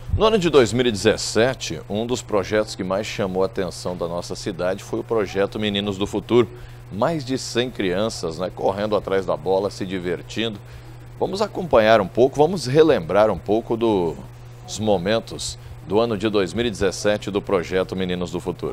No ano de 2017, um dos projetos que mais chamou a atenção da nossa cidade foi o projeto Meninos do Futuro. Mais de 100 crianças, correndo atrás da bola, se divertindo. Vamos acompanhar um pouco, vamos relembrar um pouco dos momentos do ano de 2017 do projeto Meninos do Futuro.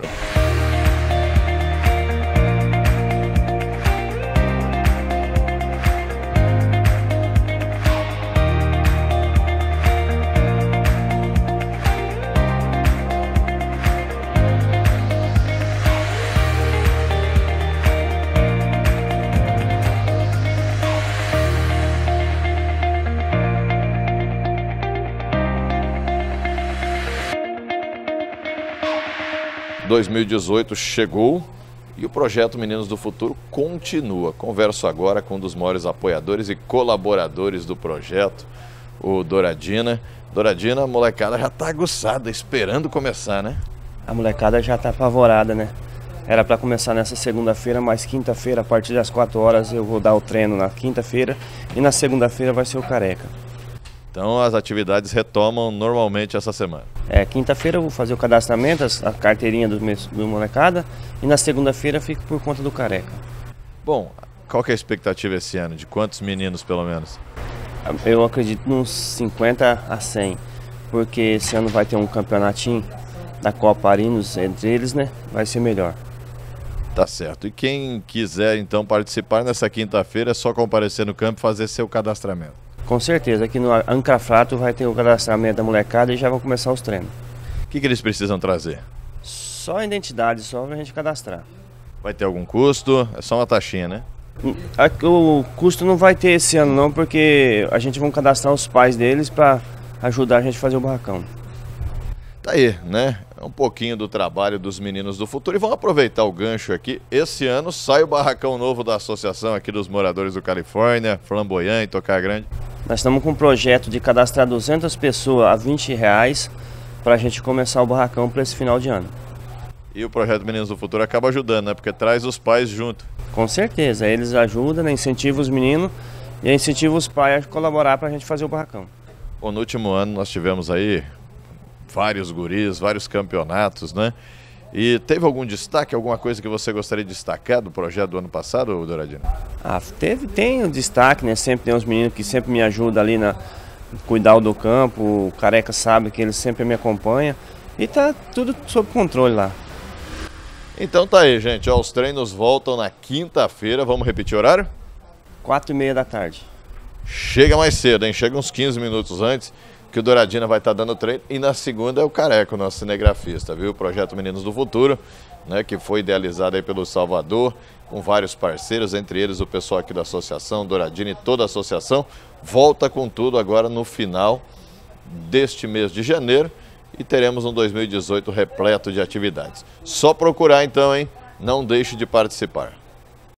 Em 2018 chegou e o projeto Meninos do Futuro continua. Converso agora com um dos maiores apoiadores e colaboradores do projeto, o Douradina. Douradina, a molecada já está aguçada, esperando começar, né? A molecada já está apavorada, né? Era para começar nessa segunda-feira, mas quinta-feira, a partir das 4 horas, eu vou dar o treino na quinta-feira e na segunda-feira vai ser o Careca. Então as atividades retomam normalmente essa semana. Quinta-feira eu vou fazer o cadastramento, a carteirinha do molecada, e na segunda-feira fico por conta do Careca. Bom, qual que é a expectativa esse ano? De quantos meninos, pelo menos? Eu acredito nos 50 a 100, porque esse ano vai ter um campeonatinho da Copa Arinos entre eles, né? Vai ser melhor. Tá certo. E quem quiser então participar nessa quinta-feira é só comparecer no campo e fazer seu cadastramento. Com certeza, aqui no Ancrafrato vai ter o cadastramento da molecada e já vão começar os treinos. O que eles precisam trazer? Só a identidade, só pra gente cadastrar. Vai ter algum custo? É só uma taxinha, né? O custo não vai ter esse ano não, porque a gente vai cadastrar os pais deles para ajudar a gente a fazer o barracão. Tá aí, né? É um pouquinho do trabalho dos Meninos do Futuro. E vamos aproveitar o gancho aqui. Esse ano sai o barracão novo da associação aqui dos moradores do Califórnia, Flamboyant e Tocar Grande. Nós estamos com um projeto de cadastrar 200 pessoas a R$20 para a gente começar o barracão para esse final de ano. E o projeto Meninos do Futuro acaba ajudando, né? Porque traz os pais junto. Com certeza, eles ajudam, né? Incentivam os meninos e incentivam os pais a colaborar para a gente fazer o barracão. Bom, no último ano nós tivemos aí vários guris, vários campeonatos, né? E teve algum destaque, alguma coisa que você gostaria de destacar do projeto do ano passado, Douradina? Tem um destaque, né? Sempre tem uns meninos que sempre me ajudam ali na cuidar do campo, o Careca sabe que ele sempre me acompanha e tá tudo sob controle lá. Então tá aí, gente, os treinos voltam na quinta-feira, vamos repetir o horário? 4h30 da tarde. Chega mais cedo, hein? Chega uns 15 minutos antes, que o Douradina vai estar dando treino, e na segunda é o Careca, o nosso cinegrafista, viu? O projeto Meninos do Futuro, né, que foi idealizado aí pelo Salvador, com vários parceiros, entre eles o pessoal aqui da associação, Douradina e toda a associação, volta com tudo agora no final deste mês de janeiro e teremos um 2018 repleto de atividades. Só procurar então, hein? Não deixe de participar.